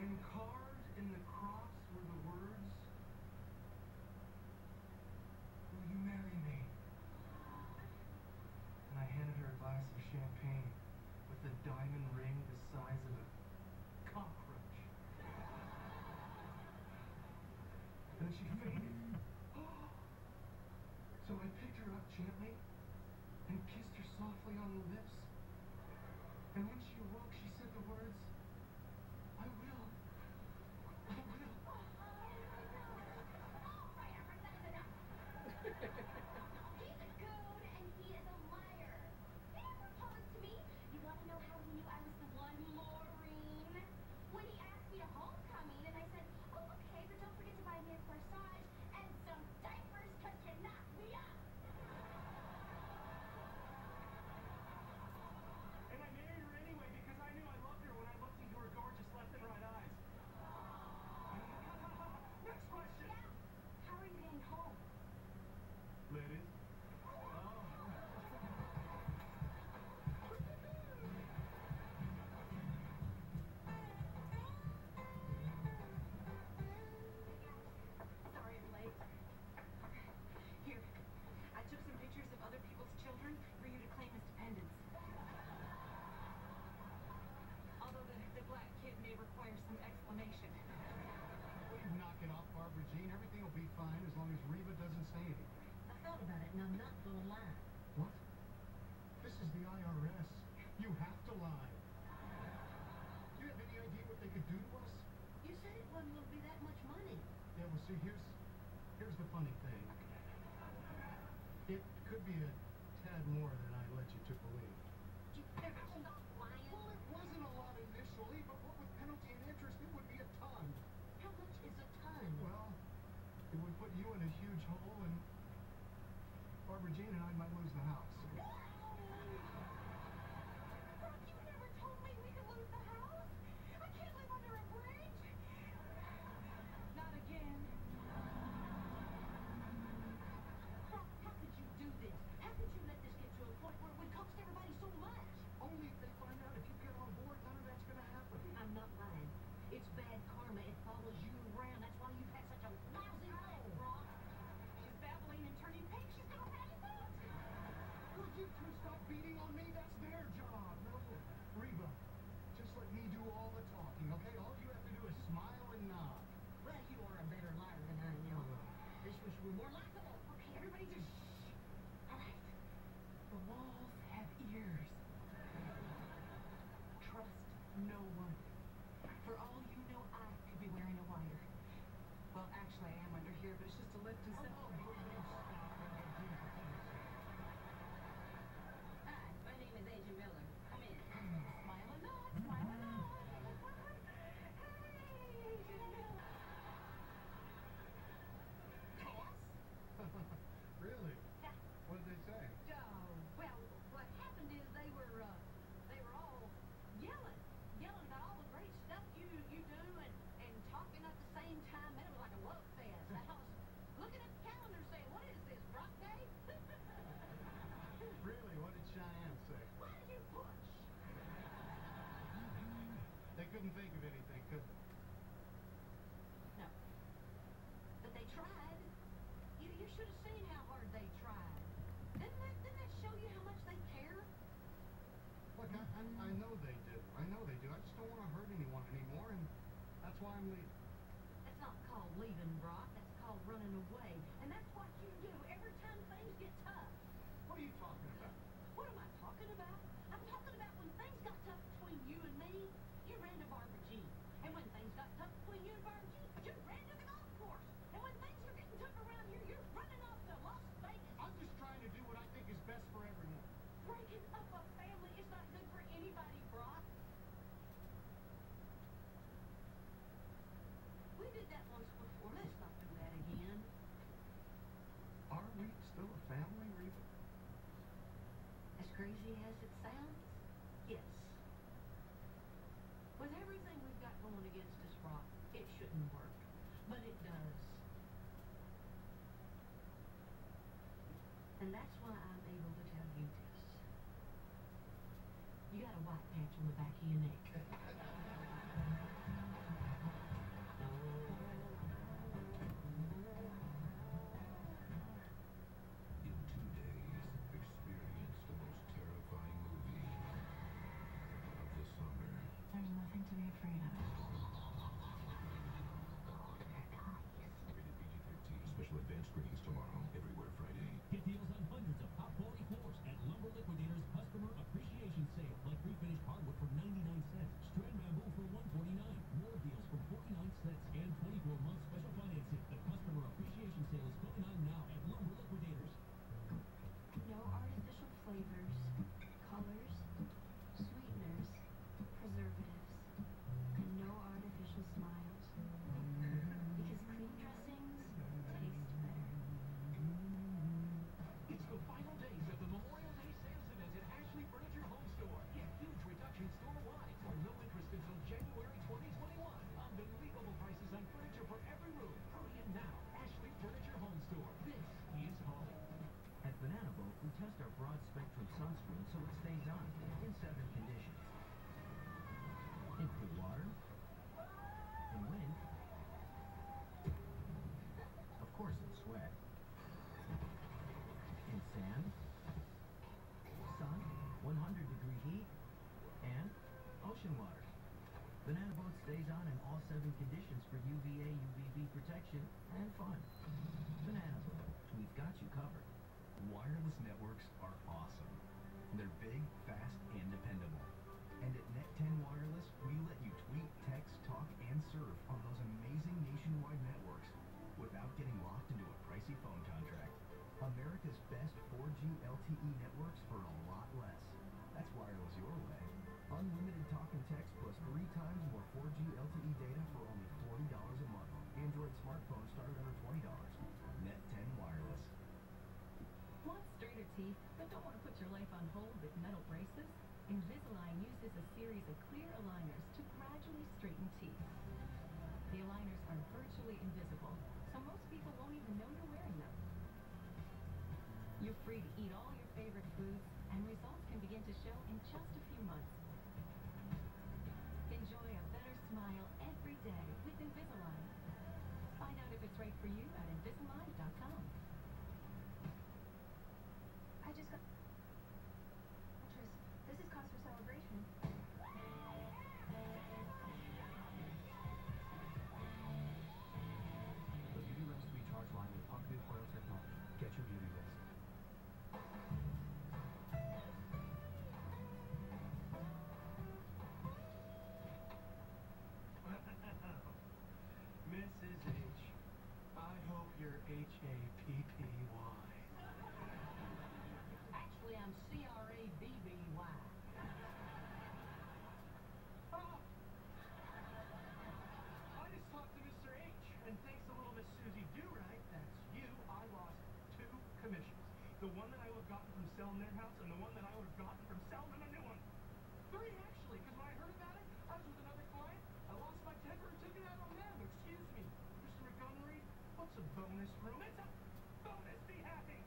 And carved in the cross were the words, "Will you marry me?" And I handed her a glass of champagne with a diamond ring the size of a cockroach. And then she fainted. So I picked her up gently and kissed her softly on the lips. And when she awoke, she said the words, "I will. I will." He's a goon and he is a liar. He never proposed to me. You want to know how he knew I was the one, Maureen? When he asked me to homecoming and I said, "Oh, okay, but don't forget to buy me a corsage and some diapers because you knocked me up." And I married her anyway because I knew I loved her when I looked into her gorgeous left and right eyes. Next question. Yeah. How are you getting home? Ladies. Sorry I'm late. Here, I took some pictures of other people's children for you to claim as dependents. Although the black kid may require some explanation. Please knock it off, Barbara Jean. Everything will be fine as long as Reba doesn't say anything. I thought about it, and I'm not going to lie. What? This is the IRS. You have to lie. Do you have any idea what they could do to us? You said it wasn't going to be that much money. Yeah, well, see, here's the funny thing. It could be a tad more than I let you to believe. You ever stop lying? Well, it wasn't a lot initially, but what with penalty and interest, it would be a ton. How much is a ton? Well, it would put you in a huge hole, and Barbara Jean and I might lose the house. Brock, you never told me we could lose the house. I can't live under a bridge. Not again. Brock, how could you do this? How could you let this get to a point where it would cost everybody so much? Only if they find out if you get on board, none of that's going to happen. I'm not lying. It's bad karma. It follows you around. That's why you've had such a lousy role. Brock, she's babbling and turning pink. She's gonna pass out. Would you two stop beating on me? That's their job. No, Reba, just let me do all the talking, okay? All you have to do is smile and nod. Well, you are a better liar than I am. This wish you were more likable. Okay, everybody just shh. All right. The walls have ears. Trust no one. For all you know, I could be wearing a wire. Well, actually, I am under here, but it's just a lift and Oh, stuff. Hi, my name is Agent Miller. Come in. Smile and nod, smile and nod. Hey, Janelle. Cass? Really? Yeah. What did they say? Oh, well, what happened is they were all yelling about all the great stuff you do and talking at the same time. Man, it was like a love fest. I was looking at the calendar saying, what is this, Brock Day? Really? What did Cheyenne say? Why did you push? They couldn't think of anything, could they? No. But they tried. You should have seen how hard they tried. Didn't that show you how much they care? Look, I know they do. I know they do. I just don't want to hurt anyone anymore, and that's why I'm leaving. That's not called leaving, Brock. That's called running away. And that's what you do every time things get tough. What are you talking about? What am I talking about? I'm talking about when things got tough between you and me, you ran to Barbara Jean. And when things got tough between you and Barbara Jean, you ran to the golf course. And when things are getting tough around here, you're running off to Las Vegas. I'm just trying to do what I think is best for everyone. Breaking up a family is not good for anybody, Brock. We did that once before. Let's not do that again. Are we still a family, Reba? As crazy as it sounds, yes. With everything we've got going against us, Brock, it shouldn't work. But it does. And that's why I'm able to tell you this. You got a white patch on the back of your neck. Banana Boat stays on in all 7 conditions for UVA, UVB protection and fun. Banana Boat, we've got you covered. Wireless networks are awesome. They're big, fast, and dependable. And at Net10 Wireless, we let you tweet, text, talk, and surf on those amazing nationwide networks without getting locked into a pricey phone contract. America's best 4G LTE networks for a lot less. That's wireless your way. Unlimited talk and text plus 3 times more 4G LTE data for only $40 a month. Android smartphones start at under $20. Net10 Wireless. Want straighter teeth, but don't want to put your life on hold with metal braces? Invisalign uses a series of clear aligners to gradually straighten teeth. The aligners are virtually invisible, so most people won't even know you're wearing them. You're free to eat all your favorite foods, and results can begin to show in just a few months. Enjoy a better smile every day with Invisalign. Find out if it's right for you at Invisalign.com. I just got... Actress, this is cause for celebration. The Beauty Rest Recharge line with pocketed coil technology. Get your beauty rest. Mrs. H, I hope you're H-A-P-P-Y. Actually, I'm C-R-A-B-B-Y. Oh! I just talked to Mr. H, and thanks to little Miss Susie Do-Right, that's you, I lost 2 commissions. The one that I would have gotten from selling their house, and the one that I would have gotten from selling them a new one. 3, actually, because when I heard about it, I was with another client, I lost my temper and took it out on them. Excuse me, Mr. Montgomery, what's a bonus room? It's a bonus, be happy!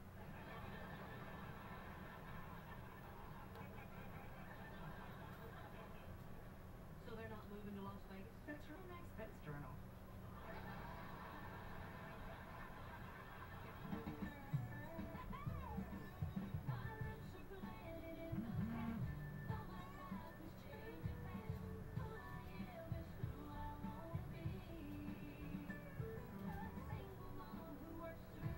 So they're not moving to Las Vegas? That's right. Who makes this journal? Single mom who works 2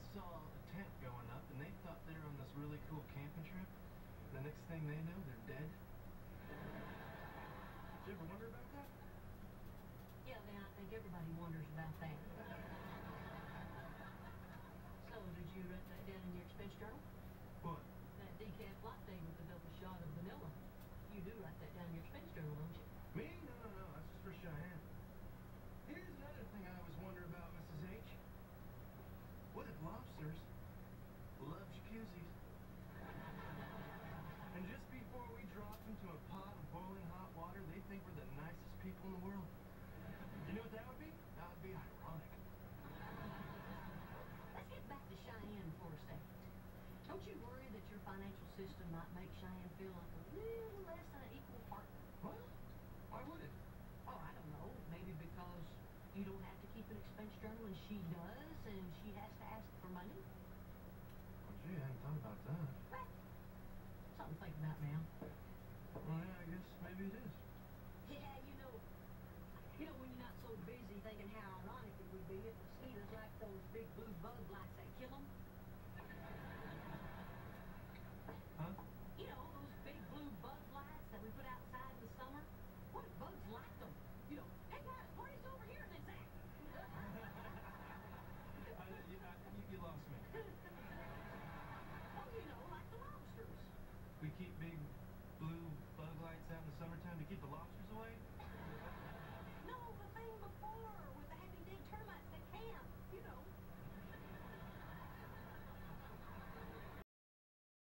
saw a tent going up, and they thought they were on this really cool camping trip. The next thing they know, they're dead. Did you ever wonder about that? Yeah, then I think everybody wonders about that. So, did you write that down in your expense journal? What? That decaf latte with the double shot of vanilla. You do write that down in your expense journal, don't you? Me? No, that's just for Cheyenne. Here's another thing I always wonder about, Mrs. H. What if lobsters love jacuzzis? And just before we drop into a pot of boiling hot water, they think we're the nicest people in the world. You know what that would be? That would be ironic. Let's get back to Cheyenne for a second. Don't you worry that your financial system might make Cheyenne feel like a little less than an equal partner? What? Why would it? Oh, I don't know. Maybe because you don't have to keep an expense journal and she does, and she has to ask for money? Well, gee, I hadn't thought about that. Right. Something to think about now. Well, yeah, I guess maybe it is. Yeah, you know when you're not so busy thinking how ironic it would be if mosquitoes like those big blue bug lights